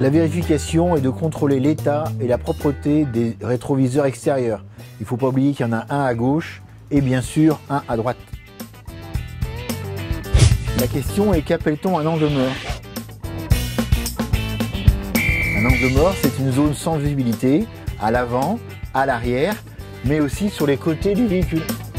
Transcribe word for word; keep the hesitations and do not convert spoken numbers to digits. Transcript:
La vérification est de contrôler l'état et la propreté des rétroviseurs extérieurs. Il ne faut pas oublier qu'il y en a un à gauche et bien sûr un à droite. La question est, qu'appelle-t-on un angle mort? Un angle mort, c'est une zone sans visibilité à l'avant, à l'arrière, mais aussi sur les côtés du véhicule.